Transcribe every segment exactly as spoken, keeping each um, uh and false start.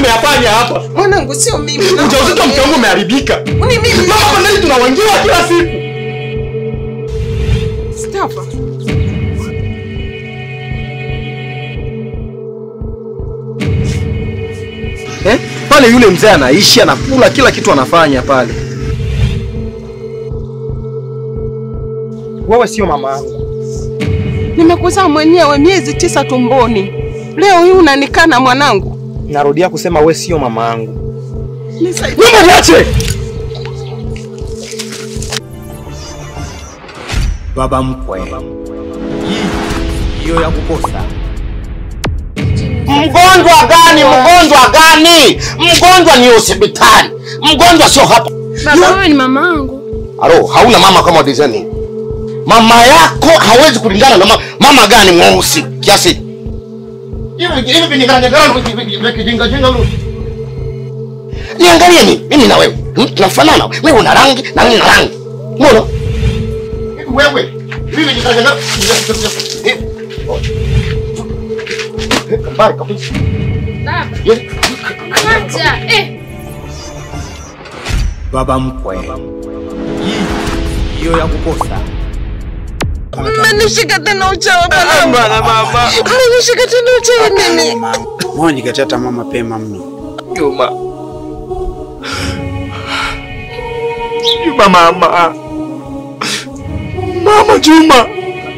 umeyafanya hapa? Mwanangu sio mimi. Ujauzito mke wangu umeharibika. Ni mimi. Mama kwa nini tunawangiwa kila siku? Stop. Eh? Pale yule mzee anaishi, anakula kila kitu anafanya pale. Wewe sio mama yangu. Nimekuzaa mwenyewe miezi tisa tumboni. Leo hii unanikana mwanangu. Narudia kusema wewe sio mama yangu. Nisaidie. Mama niache. Baba mkwe. Hiyo ya kukosa. Mgonjwa gani? Mgonjwa gani? Mgonjwa ni hospitali. Mgonjwa sio hapa. Baba wewe ni mamangu. Aro, hauna mama kama dizeni. Mama yako hawezi kulingana na mama. Mama gani mweusi kiasi? Hivi hivi vinigana ngana kijinga jinga lu. Niangalie mimi, mimi na wewe. Tunafanana. Wewe una rangi na mimi na rangi. Mbona? Hivi wewe, hivi vinigana ngana. Kabari kabisa. Baba. Acha. Eh. Baba mkwe. Hiyo ya kukosa. Mmenishika tena uchawi bwana. Bana mama. Mmenishika tena uchawi mimi. Mbona nikachata mama mapema mno? Juma. Juma mama. Mama Juma.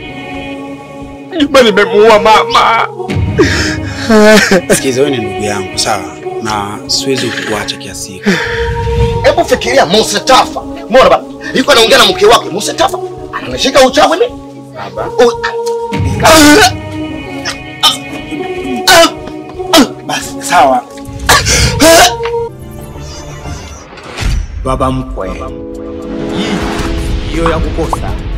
Juma nimemuua mama. Sikiza, wewe ni ndugu yangu, sawa? Na siwezi kukuacha kiasi hiki. Hebu fikiria Musa Tafa. Mbona baba? Yuko anaongea na mke wake Musa Tafa. Anashika uchawi mimi? Baba. Basi sawa. Baba mkwe. Hiyo ya kukosa.